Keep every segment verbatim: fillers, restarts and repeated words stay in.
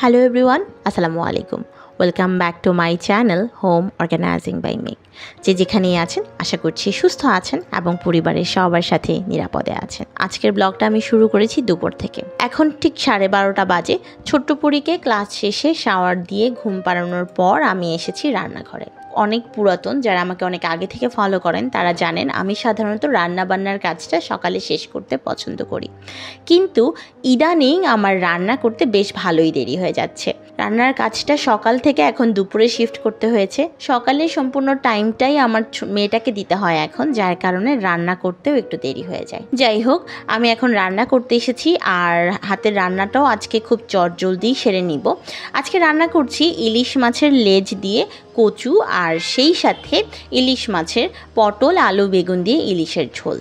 Hello everyone, Assalamu alaikum. Welcome back to my channel Home Organizing by Meg. যে যেখানেই আছেন আশা করছি সুস্থ আছেন এবং পরিবারের সবার সাথে নিরাপদে আছেন। আজকের ব্লগটা আমি শুরু করেছি দুপুর থেকে। এখন ঠিক সাড়ে বারোটা বাজে। ছোট্ট পরীকে ক্লাস শেষে শাওয়ার দিয়ে ঘুম পাড়ানোর পর আমি এসেছি রান্নাঘরে। অনেক পুরাতন যারা আমাকে অনেক আগে থেকে ফলো করেন তারা জানেন আমি সাধারণত রান্না বান্নার কাজটা সকালে শেষ করতে পছন্দ করি, কিন্তু ইদানিং আমার রান্না করতে বেশ ভালোই দেরি হয়ে যাচ্ছে। রান্নার কাজটা সকাল থেকে এখন দুপুরে শিফট করতে হয়েছে। সকালে সম্পূর্ণ টাইমটাই আমার মেয়েটাকে দিতে হয় এখন, যার কারণে রান্না করতেও একটু দেরি হয়ে যায়। যাই হোক, আমি এখন রান্না করতে এসেছি আর হাতের রান্নাটাও আজকে খুব চটজলদি সেরে নিব। আজকে রান্না করছি ইলিশ মাছের লেজ দিয়ে কচু আর সেই সাথে ইলিশ মাছের পটল আলু বেগুন দিয়ে ইলিশের ঝোল।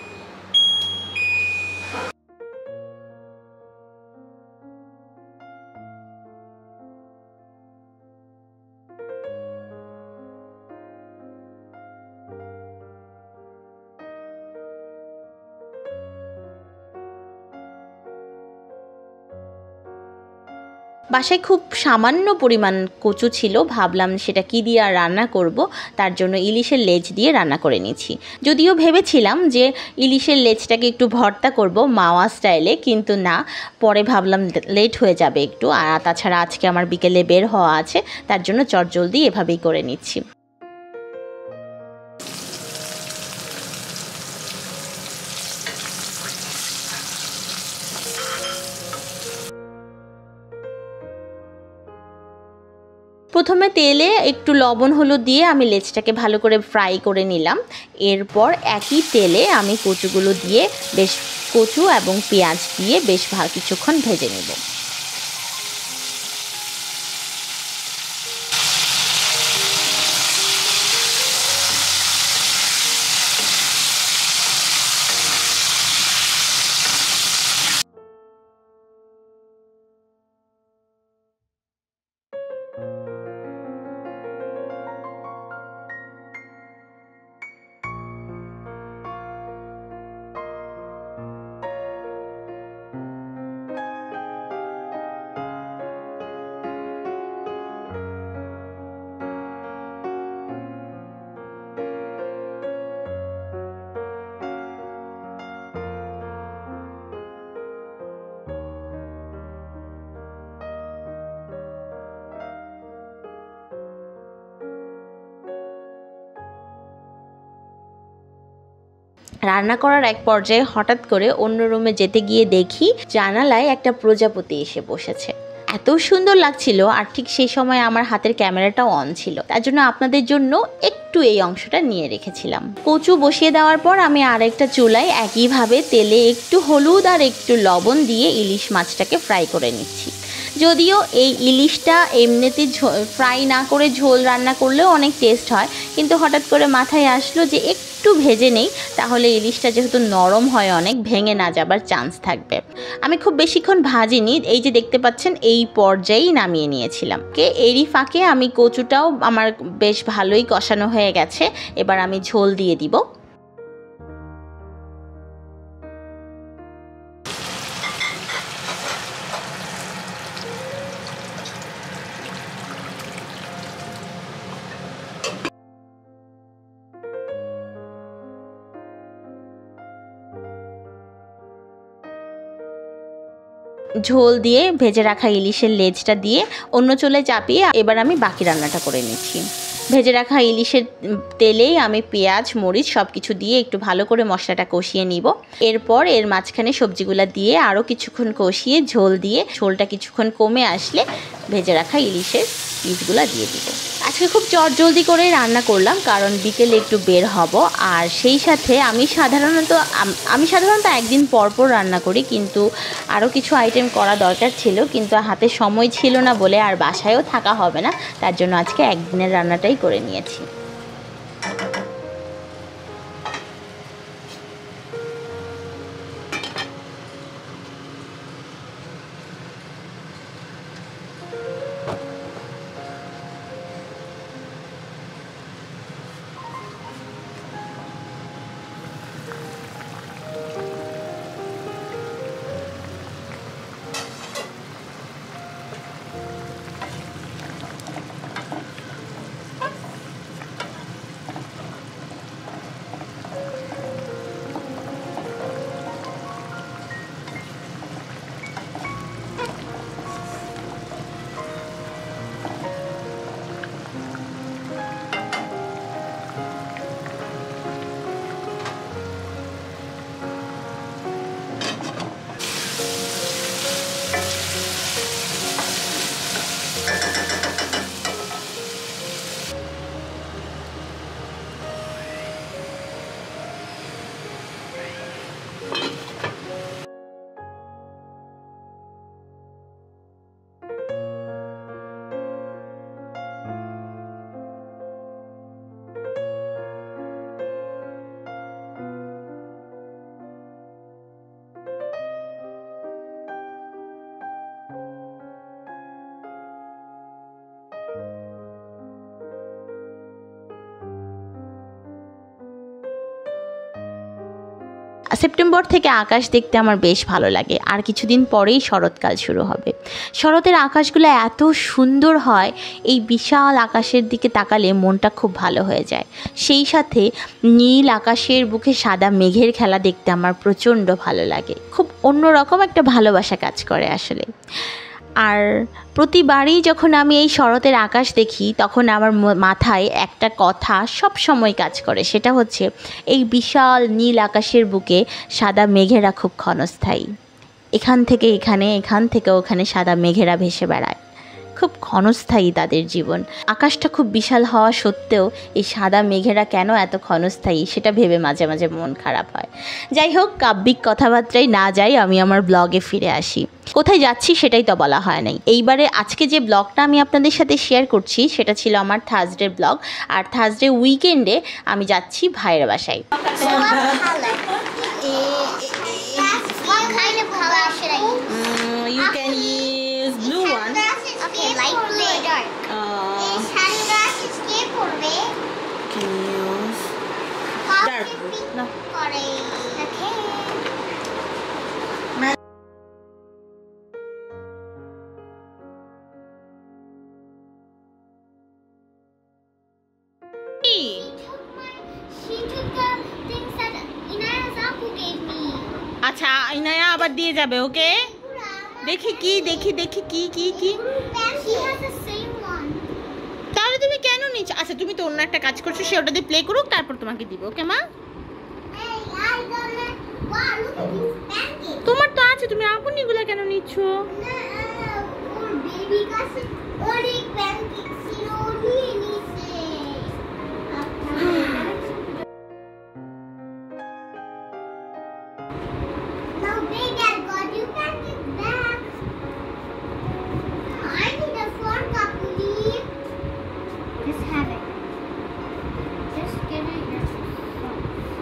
বাসায় খুব সামান্য পরিমাণ কচু ছিল, ভাবলাম সেটা কি দিয়ে আর রান্না করব, তার জন্য ইলিশের লেজ দিয়ে রান্না করে নিয়েছি। যদিও ভেবেছিলাম যে ইলিশের লেজটাকে একটু ভর্তা করব মাওয়া স্টাইলে, কিন্তু না, পরে ভাবলাম লেট হয়ে যাবে একটু, আর তাছাড়া আজকে আমার বিকেলে বের হওয়া আছে, তার জন্য চটজলদি এভাবেই করে নিচ্ছি। প্রথমে তেলে একটু লবণ হলুদ দিয়ে আমি লেজটাকে ভালো করে ফ্রাই করে নিলাম। এরপর একই তেলে আমি কচুগুলো দিয়ে বেশ কচু এবং পেঁয়াজ দিয়ে বেশ ভালো কিছুক্ষণ ভেজে নেব। রান্না করার এক পর্যায়ে হঠাৎ করে অন্য রুমে যেতে গিয়ে দেখি জানালায় একটা প্রজাপতি এসে বসেছে। এত সুন্দর লাগছিল, আর ঠিক সেই সময় আমার হাতের ক্যামেরাটাও অন ছিল, তার জন্য আপনাদের জন্য একটু এই অংশটা নিয়ে রেখেছিলাম। কচু বসিয়ে দেওয়ার পর আমি আরেকটা চুলায় একইভাবে তেলে একটু হলুদ আর একটু লবণ দিয়ে ইলিশ মাছটাকে ফ্রাই করে নিচ্ছি। যদিও এই ইলিশটা এমনিতে ফ্রাই না করে ঝোল রান্না করলেও অনেক টেস্ট হয়, কিন্তু হঠাৎ করে মাথায় আসলো যে একটু ভেজে নেই, তাহলে ইলিশটা যেহেতু নরম হয় অনেক, ভেঙে না যাবার চান্স থাকবে। আমি খুব বেশিক্ষণ ভাজিনি, এই যে দেখতে পাচ্ছেন এই পর্যায়েই নামিয়ে নিয়েছিলাম। কে এরই ফাঁকে আমি কচুটাও আমার বেশ ভালোই কষানো হয়ে গেছে, এবার আমি ঝোল দিয়ে দিব। ঝোল দিয়ে ভেজে রাখা ইলিশের লেজটা দিয়ে অন্য চুলে চাপিয়ে এবার আমি বাকি রান্নাটা করে নিচ্ছি। ভেজে রাখা ইলিশের তেলেই আমি পেঁয়াজ মরিচ সব কিছু দিয়ে একটু ভালো করে মশলাটা কষিয়ে নিব। এরপর এর মাঝখানে সবজিগুলো দিয়ে আরও কিছুক্ষণ কষিয়ে ঝোল দিয়ে ঝোলটা কিছুক্ষণ কমে আসলে ভেজে রাখা ইলিশের পিসগুলো দিয়ে দিব। আজকে খুব চটজলদি করে রান্না করলাম, কারণ বিকেলে একটু বের হব, আর সেই সাথে আমি সাধারণত আমি সাধারণত একদিন পর পর রান্না করি, কিন্তু আরও কিছু আইটেম করা দরকার ছিল, কিন্তু হাতে সময় ছিল না বলে আর বাসায়ও থাকা হবে না, তার জন্য আজকে একদিনের রান্নাটাই করে নিয়েছি। সেপ্টেম্বর থেকে আকাশ দেখতে আমার বেশ ভালো লাগে। আর কিছুদিন পরেই শরৎকাল শুরু হবে। শরতের আকাশগুলো এত সুন্দর হয়, এই বিশাল আকাশের দিকে তাকালে মনটা খুব ভালো হয়ে যায়। সেই সাথে নীল আকাশের বুকে সাদা মেঘের খেলা দেখতে আমার প্রচণ্ড ভালো লাগে। খুব অন্যরকম একটা ভালোবাসা কাজ করে আসলে। আর প্রতিবারই যখন আমি এই শরতের আকাশ দেখি তখন আমার মাথায় একটা কথা সব সময় কাজ করে, সেটা হচ্ছে এই বিশাল নীল আকাশের বুকে সাদা মেঘেরা খুব ক্ষণস্থায়ী। এখান থেকে এখানে, এখান থেকে ওখানে সাদা মেঘেরা ভেসে বেড়ায়, খুব ক্ষণস্থায়ী তাদের জীবন। আকাশটা খুব বিশাল হওয়া সত্ত্বেও এই সাদা মেঘেরা কেন এত ক্ষণস্থায়ী সেটা ভেবে মাঝে মাঝে মন খারাপ হয়। যাই হোক, কাব্যিক কথাবার্তায় না যাই, আমি আমার ব্লগে ফিরে আসি। কোথায় যাচ্ছি সেটাই তো বলা হয় নাই। এইবারে আজকে যে ব্লগটা আমি আপনাদের সাথে শেয়ার করছি সেটা ছিল আমার থার্সডে ব্লগ। আর থার্সডে উইকেন্ডে আমি যাচ্ছি ভাইয়ের বাসায়। You can use blue one. Okay, light blue or dark? Uh, Can use dark blue. No. Okay. She took the things that Inaya's uncle gave me. আচ্ছা, ইনায়া আবার দিয়ে যাবে। ওকে, দেখি কি দেখি দেখি কি কি কি She has the same one. তাহলে তুমি কেন নিচ্ছ? আচ্ছা, তুমি তো অন্য একটা কাজ করছো, সে ওটা দিয়ে প্লে করুক, তারপর তোমাকে দিব। ওকে মা, Hey, I got it. Wow, look at these pancakes. তোমার তো আছে, তুমি আপন এগুলা কেন নিচ্ছ? No, poor baby got some only pancakes. You know, really say. Now, big dad got you pancakes back. I need a fork, please. Just have it. Just give it your fork.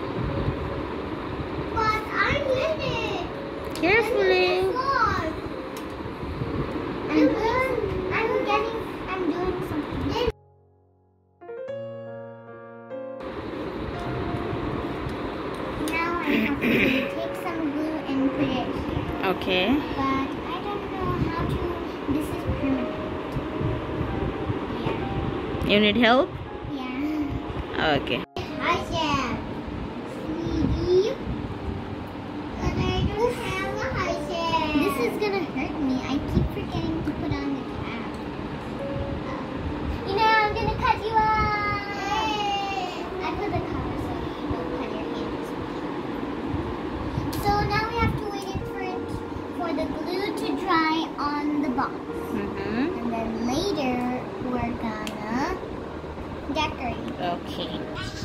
But I need it. Carefully. Fork. I'm doing, I'm getting, I'm doing something. Now I have to take some glue and put it here. Okay. But I don't know how to. This is permanent. Yeah. You need help? Yeah. Okay. Hi, Sam. Sweetie. But I don't have a high chair. This is gonna hurt me. I keep forgetting to put on the cap. You know, I'm gonna cut you off. I put the cover so you don't cut your hands. So now we have to wait it for it for the glue to dry on the box. Mm-hmm. And then later we're gonna decorate. Okay.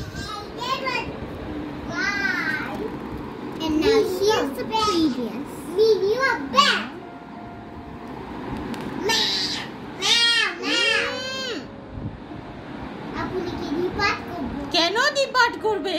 And now here's the previous. Leave you a bag. আপনি কি বিপাত করবে? কেন দিপাট করবে?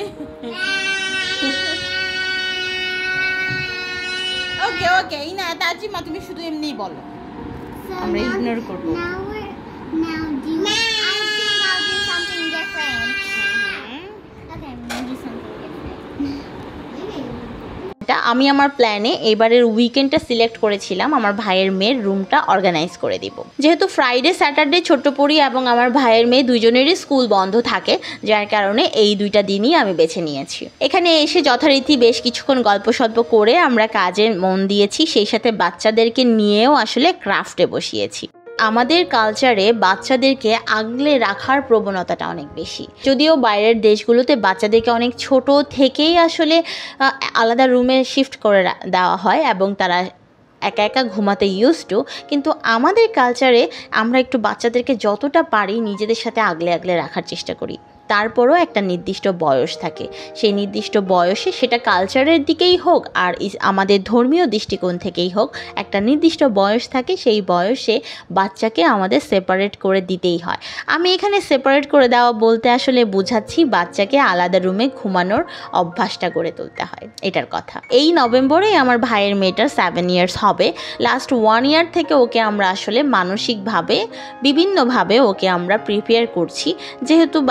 ওকে ওকে, ইনা তাজিমা তুমি শুধু এমনিই বলো, So আমরা now- ইগনোর করব। Now we're now do I think I'll do something different. Okay, I'm gonna do something different. আমি আমার প্ল্যানে এবারের উইকেন্ডটা সিলেক্ট করেছিলাম আমার ভাইয়ের মেয়ের রুমটা অর্গানাইজ করে দিব। যেহেতু ফ্রাইডে স্যাটারডে ছোট্ট পরি এবং আমার ভাইয়ের মেয়ে দুইজনেরই স্কুল বন্ধ থাকে, যার কারণে এই দুইটা দিনই আমি বেছে নিয়েছি। এখানে এসে যথারীতি বেশ কিছুক্ষণ গল্প সল্প করে আমরা কাজে মন দিয়েছি, সেই সাথে বাচ্চাদেরকে নিয়েও আসলে ক্রাফটে বসিয়েছি। আমাদের কালচারে বাচ্চাদেরকে আগলে রাখার প্রবণতাটা অনেক বেশি, যদিও বাইরের দেশগুলোতে বাচ্চাদেরকে অনেক ছোট থেকেই আসলে আলাদা রুমে শিফট করে দেওয়া হয় এবং তারা একা একা ঘুমাতে ইউজ টু, কিন্তু আমাদের কালচারে আমরা একটু বাচ্চাদেরকে যতটা পারি নিজেদের সাথে আগলে আগলে রাখার চেষ্টা করি। তারপরও একটা নির্দিষ্ট বয়স থাকে, সেই নির্দিষ্ট বয়সে সেটা কালচারের দিকেই হোক আর আমাদের ধর্মীয় দৃষ্টিকোণ থেকেই হোক, একটা নির্দিষ্ট বয়স থাকে, সেই বয়সে বাচ্চাকে আমাদের সেপারেট করে দিতেই হয়। আমি এখানে সেপারেট করে দেওয়া বলতে আসলে বোঝাচ্ছি বাচ্চাকে আলাদা রুমে ঘুমানোর অভ্যাসটা গড়ে তুলতে হয়, এটার কথা। এই নভেম্বরে আমার ভাইয়ের মেয়েটার সেভেন ইয়ার্স হবে। লাস্ট ওয়ান ইয়ার থেকে ওকে আমরা আসলে মানসিকভাবে বিভিন্নভাবে ওকে আমরা প্রিপেয়ার করছি, যেহেতু বাচ্চারা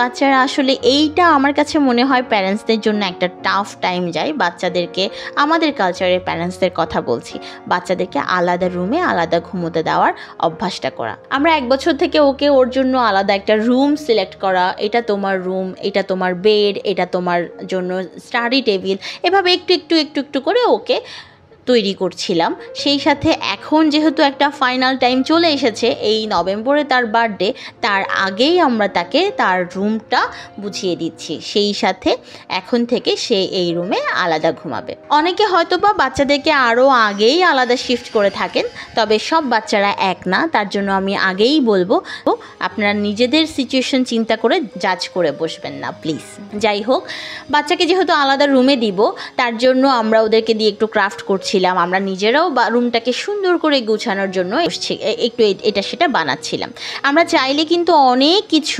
আসলে এইটা আমার কাছে মনে হয় প্যারেন্টসদের জন্য একটা টাফ টাইম যায়। বাচ্চাদেরকে, আমাদের কালচারের প্যারেন্টসদের কথা বলছি, বাচ্চাদেরকে আলাদা রুমে আলাদা ঘুমোতে দেওয়ার অভ্যাসটা করা। আমরা এক বছর থেকে ওকে ওর জন্য আলাদা একটা রুম সিলেক্ট করা, এটা তোমার রুম, এটা তোমার বেড, এটা তোমার জন্য স্টাডি টেবিল, এভাবে একটু একটু একটু একটু করে ওকে তৈরি করছিলাম। সেই সাথে এখন যেহেতু একটা ফাইনাল টাইম চলে এসেছে, এই নভেম্বরে তার বার্থডে, তার আগেই আমরা তাকে তার রুমটা বুঝিয়ে দিচ্ছি। সেই সাথে এখন থেকে সে এই রুমে আলাদা ঘুমাবে। অনেকে হয়তো বা বাচ্চাদেরকে আরও আগেই আলাদা শিফট করে থাকেন, তবে সব বাচ্চারা এক না, তার জন্য আমি আগেই বলবো আপনারা নিজেদের সিচুয়েশন চিন্তা করে জাজ করে বসবেন না প্লিজ। যাই হোক, বাচ্চাকে যেহেতু আলাদা রুমে দিব, তার জন্য আমরা ওদেরকে দিয়ে একটু ক্রাফট করছি, আমরা নিজেরাও বা রুমটাকে সুন্দর করে গুছানোর জন্য একটু এটা সেটা বানাচ্ছিলাম। আমরা চাইলে কিন্তু অনেক কিছু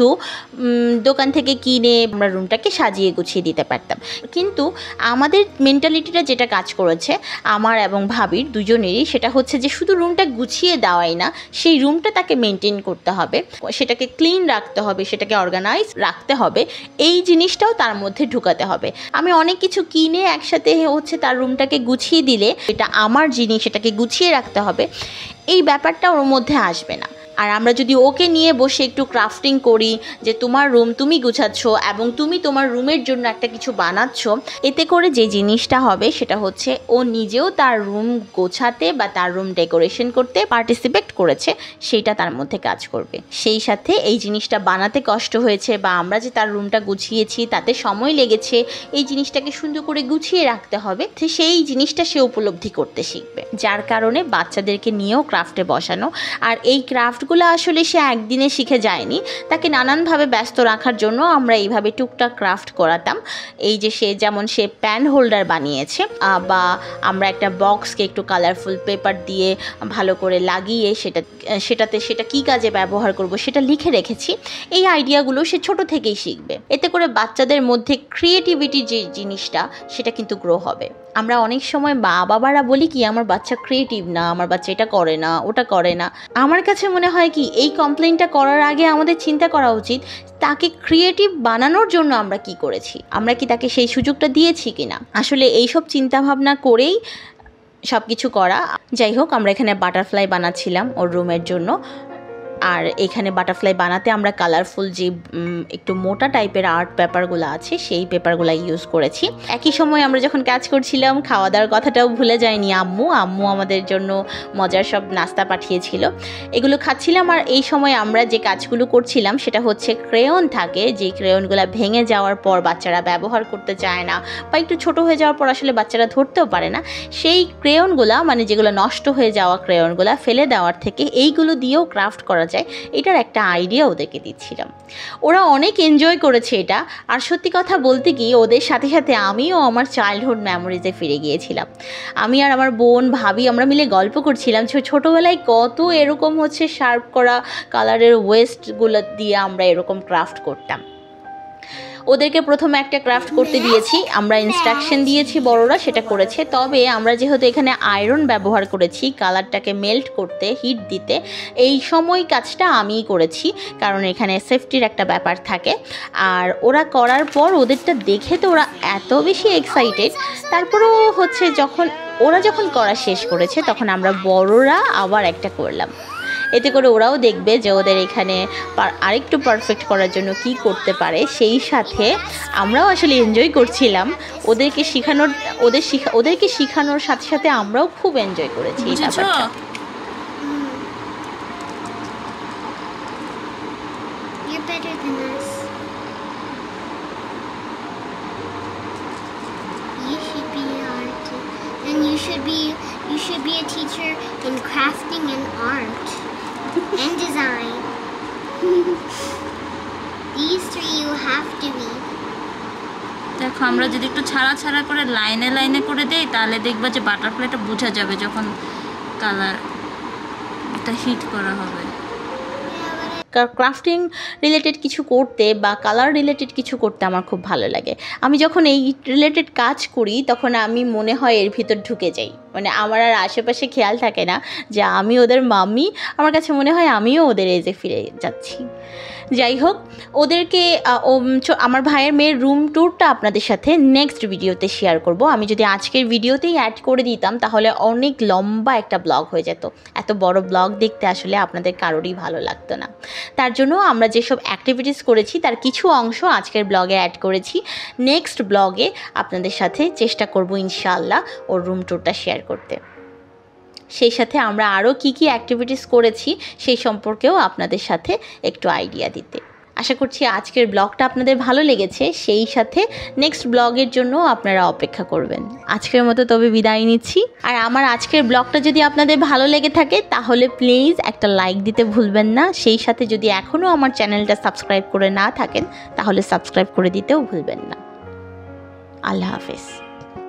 দোকান থেকে কিনে আমরা রুমটাকে সাজিয়ে গুছিয়ে দিতে পারতাম, কিন্তু আমাদের মেন্টালিটিটা যেটা কাজ করেছে আমার এবং ভাবির দুজনেরই, সেটা হচ্ছে যে শুধু রুমটা গুছিয়ে দেওয়াই না, সেই রুমটা তাকে মেনটেন করতে হবে, সেটাকে ক্লিন রাখতে হবে, সেটাকে অর্গানাইজ রাখতে হবে, এই জিনিসটাও তার মধ্যে ঢুকাতে হবে। আমি অনেক কিছু কিনে একসাথে হচ্ছে তার রুমটাকে গুছিয়ে দিলে এটা আমার জিনিস, এটাকে গুছিয়ে রাখতে হবে, এই ব্যাপারটা ওর মধ্যে আসবে না। আর আমরা যদি ওকে নিয়ে বসে একটু ক্রাফটিং করি, যে তোমার রুম তুমি গুছাচ্ছ এবং তুমি তোমার রুমের জন্য একটা কিছু বানাচ্ছ, এতে করে যে জিনিসটা হবে সেটা হচ্ছে ও নিজেও তার রুম গোছাতে বা তার রুম ডেকোরেশন করতে পার্টিসিপেট করেছে, সেইটা তার মধ্যে কাজ করবে। সেই সাথে এই জিনিসটা বানাতে কষ্ট হয়েছে বা আমরা যে তার রুমটা গুছিয়েছি তাতে সময় লেগেছে, এই জিনিসটাকে সুন্দর করে গুছিয়ে রাখতে হবে, সেই জিনিসটা সে উপলব্ধি করতে শিখবে। যার কারণে বাচ্চাদেরকে নিয়েও ক্রাফটে বসানো। আর এই ক্রাফট গুলো আসলে সে একদিনে শিখে যায়নি, তাকে নানানভাবে ব্যস্ত রাখার জন্য আমরা এইভাবে টুকটাক ক্রাফট করাতাম। এই যে সে যেমন সে প্যান হোল্ডার বানিয়েছে, বা আমরা একটা বক্সকে একটু কালারফুল পেপার দিয়ে ভালো করে লাগিয়ে সেটা সেটাতে সেটা কী কাজে ব্যবহার করব সেটা লিখে রেখেছি। এই আইডিয়াগুলো সে ছোট থেকেই শিখবে, এতে করে বাচ্চাদের মধ্যে ক্রিয়েটিভিটি যে জিনিসটা সেটা কিন্তু গ্রো হবে। আমরা অনেক সময় মা বাবারা বলি কি আমার বাচ্চা ক্রিয়েটিভ না, আমার বাচ্চা এটা করে না, ওটা করে না। আমার কাছে মনে হয় কি এই কমপ্লেনটা করার আগে আমাদের চিন্তা করা উচিত তাকে ক্রিয়েটিভ বানানোর জন্য আমরা কি করেছি, আমরা কি তাকে সেই সুযোগটা দিয়েছি কিনা। আসলে এইসব চিন্তাভাবনা করেই সব কিছু করা। যাই হোক, আমরা এখানে বাটারফ্লাই বানাচ্ছিলাম ওর রুমের জন্য। আর এখানে বাটারফ্লাই বানাতে আমরা কালারফুল যে একটু মোটা টাইপের আর্ট পেপারগুলো আছে সেই পেপারগুলো ইউজ করেছি। একই সময় আমরা যখন কাজ করছিলাম খাওয়া দাওয়ার কথাটাও ভুলে যায়নি আম্মু আম্মু আমাদের জন্য মজার সব নাস্তা পাঠিয়েছিল, এগুলো খাচ্ছিলাম। আর এই সময় আমরা যে কাজগুলো করছিলাম সেটা হচ্ছে ক্রেয়ন থাকে, যে ক্রেয়নগুলো ভেঙে যাওয়ার পর বাচ্চারা ব্যবহার করতে চায় না বা একটু ছোট হয়ে যাওয়ার পর আসলে বাচ্চারা ধরতেও পারে না, সেই ক্রেয়নগুলো মানে যেগুলো নষ্ট হয়ে যাওয়া ক্রেয়নগুলো ফেলে দেওয়ার থেকে এইগুলো দিয়েও ক্রাফট করা যায়, এটার একটা আইডিয়া ওদেরকে দিচ্ছিলাম। ওরা অনেক এনজয় করেছে এটা। আর সত্যি কথা বলতে কি ওদের সাথে সাথে আমিও আমার চাইল্ডহুড মেমোরিজে ফিরে গিয়েছিলাম। আমি আর আমার বোন ভাবি আমরা মিলে গল্প করছিলাম ছোটোবেলায় কত এরকম হচ্ছে শার্প করা কালারের ওয়েস্টগুলো দিয়ে আমরা এরকম ক্রাফট করতাম। ওদেরকে প্রথমে একটা ক্রাফট করতে দিয়েছি, আমরা ইনস্ট্রাকশন দিয়েছি, বড়রা সেটা করেছে। তবে আমরা যেহেতু এখানে আয়রন ব্যবহার করেছি কালারটাকে মেল্ট করতে, হিট দিতে, এই সময় কাজটা আমিই করেছি, কারণ এখানে সেফটির একটা ব্যাপার থাকে। আর ওরা করার পর ওদেরটা দেখে তো ওরা এত বেশি এক্সাইটেড, তারপরেও হচ্ছে যখন ওরা যখন করা শেষ করেছে তখন আমরা বড়রা আবার একটা করলাম। এতে করে ওরাও দেখবে যে ওদের এখানে আরেকটু পারফেক্ট করার জন্য কি করতে পারে। সেই সাথে আমরাও আসলে এনজয় করছিলাম ওদেরকে শেখানোর, ওদের শিখা ওদেরকে শেখানোর সাথে সাথে আমরাও খুব এনজয় করেছি এই ব্যাপারটা। You should be you should be a teacher in crafting and art and design. These three you have to be. দেখো আমরা যদি একটু ছাড়া ছাড়া করে লাইনে লাইনে করে দেই তাহলে দেখবা যে বাটারফ্লাইটা বোঝা যাবে যখন কালারটা হিট করা হবে। ক্রাফটিং রিলেটেড কিছু করতে বা কালার রিলেটেড কিছু করতে আমার খুব ভালো লাগে। আমি যখন এই রিলেটেড কাজ করি তখন আমি মনে হয় এর ভিতর ঢুকে যাই, মানে আমার আর আশেপাশে খেয়াল থাকে না যে আমি ওদের মাম্মি, আমার কাছে মনে হয় আমিও ওদের এজে ফিরে যাচ্ছি। যাই হোক, ওদেরকে আমার ভাইয়ের মেয়ের রুম ট্যুরটা আপনাদের সাথে নেক্সট ভিডিওতে শেয়ার করব। আমি যদি আজকের ভিডিওতেই অ্যাড করে দিতাম তাহলে অনেক লম্বা একটা ব্লগ হয়ে যেত। এত বড় ব্লগ দেখতে আসলে আপনাদের কারোরই ভালো লাগতো না। তার জন্য আমরা যেসব অ্যাক্টিভিটিস করেছি তার কিছু অংশ আজকের ব্লগে অ্যাড করেছি। নেক্সট ব্লগে আপনাদের সাথে চেষ্টা করব ইনশাআল্লাহ ওর রুম ট্যুরটা শেয়ার করতে। সেই সাথে আমরা আরও কী কী অ্যাক্টিভিটিস করেছি সেই সম্পর্কেও আপনাদের সাথে একটু আইডিয়া দিতে। আশা করছি আজকের ব্লগটা আপনাদের ভালো লেগেছে, সেই সাথে নেক্সট ব্লগের জন্য আপনারা অপেক্ষা করবেন। আজকের মতো তবে বিদায় নিচ্ছি। আর আমার আজকের ব্লগটা যদি আপনাদের ভালো লেগে থাকে তাহলে প্লিজ একটা লাইক দিতে ভুলবেন না। সেই সাথে যদি এখনও আমার চ্যানেলটা সাবস্ক্রাইব করে না থাকেন তাহলে সাবস্ক্রাইব করে দিতেও ভুলবেন না। আল্লাহ হাফেজ।